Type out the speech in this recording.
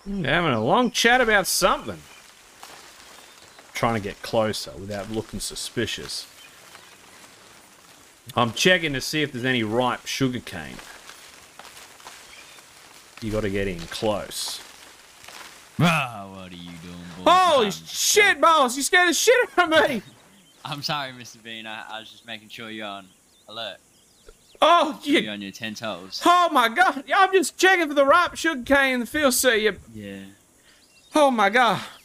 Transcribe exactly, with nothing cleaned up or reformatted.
Having a long chat about something. Trying to get closer without looking suspicious. I'm checking to see if there's any ripe sugarcane. You got to get in close. Bro, what are you doing, boy? Holy I'm shit, boss! You scared the shit out of me! I'm sorry, Mister Bean. I, I was just making sure you're on alert. Oh, You're you... on your ten toes. Oh my god! I'm just checking for the ripe sugarcane in the field, sir. You... Yeah. Oh my god!